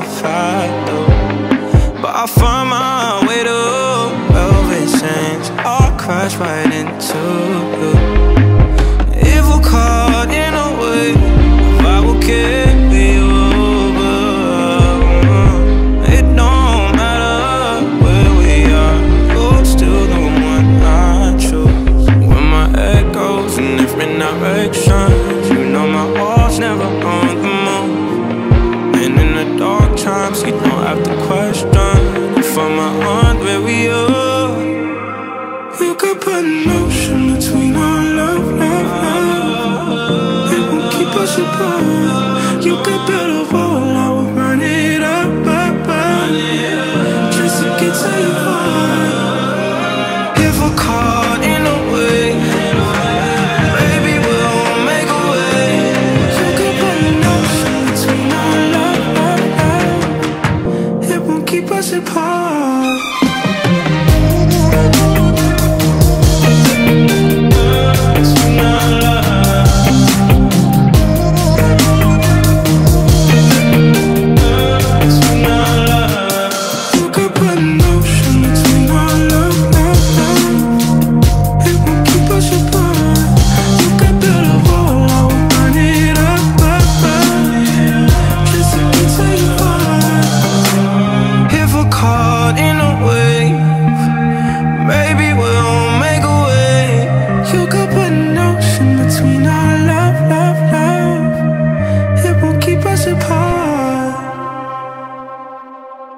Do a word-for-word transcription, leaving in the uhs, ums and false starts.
fight though. But I find my way to velvet chains, I'll crash right into you. If we're caught in a wave, if I will carry you over. It don't matter where we are, you're still the one I choose. When my head goes in different directions, you know my heart's never on the move. And in the dark times, you don't have to question if I'm on where we are. You could put an ocean between our love, love, love. It won't keep us apart. You could build a wall, I would run it up, up, up, just to get to your heart. If we're caught in a wave, baby, we'll make a way. You could put an ocean between our love, love, love. It won't keep us apart. Keep us apart.